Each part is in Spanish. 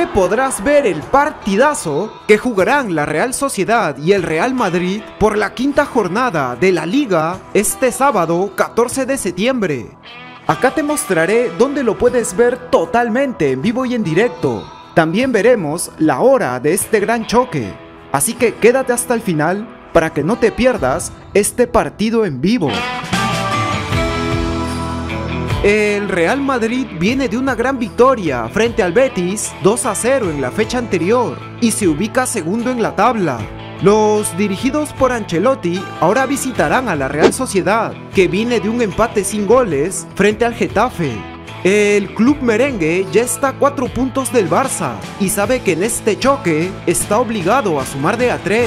que podrás ver el partidazo que jugarán la Real Sociedad y el Real Madrid por la quinta jornada de la Liga este sábado 14 de septiembre. Acá te mostraré dónde lo puedes ver totalmente en vivo y en directo. También veremos la hora de este gran choque, así que quédate hasta el final para que no te pierdas este partido en vivo. El Real Madrid viene de una gran victoria frente al Betis 2-0 en la fecha anterior y se ubica segundo en la tabla. Los dirigidos por Ancelotti ahora visitarán a la Real Sociedad, que viene de un empate sin goles frente al Getafe. El club merengue ya está a 4 puntos del Barça y sabe que en este choque está obligado a sumar de a 3.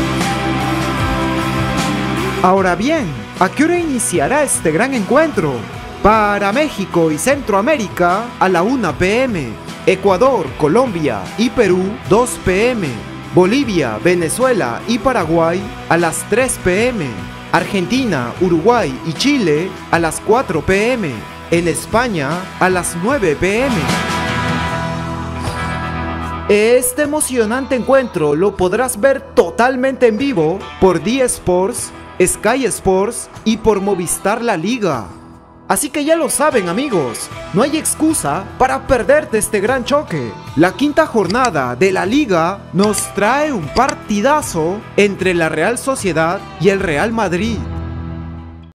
Ahora bien, ¿a qué hora iniciará este gran encuentro? Para México y Centroamérica a la 1 p.m, Ecuador, Colombia y Perú 2 p.m, Bolivia, Venezuela y Paraguay a las 3 p.m, Argentina, Uruguay y Chile a las 4 p.m, en España a las 9 p.m. Este emocionante encuentro lo podrás ver totalmente en vivo por D Sports, Sky Sports y por Movistar La Liga. Así que ya lo saben, amigos, no hay excusa para perderte este gran choque. La quinta jornada de la Liga nos trae un partidazo entre la Real Sociedad y el Real Madrid.